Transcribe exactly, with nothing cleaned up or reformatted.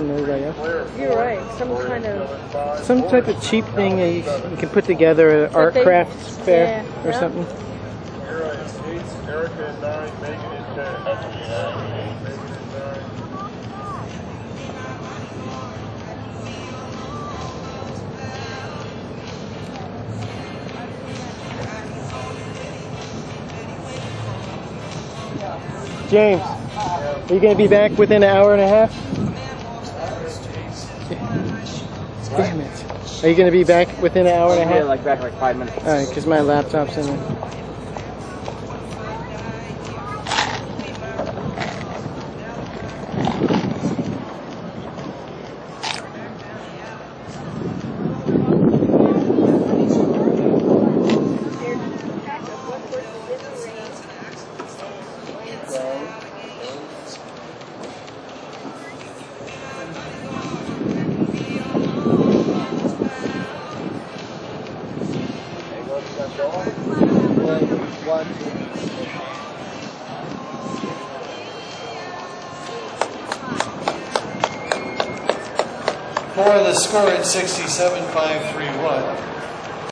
than everybody else. You're right. Some kind of... Some type of cheap thing that you, you can put together at art they, crafts fair yeah, or yeah. something. You're right. Eight, Erica and nine, Megan and ten. Eight, Megan and nine. James, are you going to be back within an hour and a half? Damn it. Are you going to be back within an hour and a half? Yeah, like back like five minutes. Alright, because my laptop's in there. For the score at sixty-seven five three one.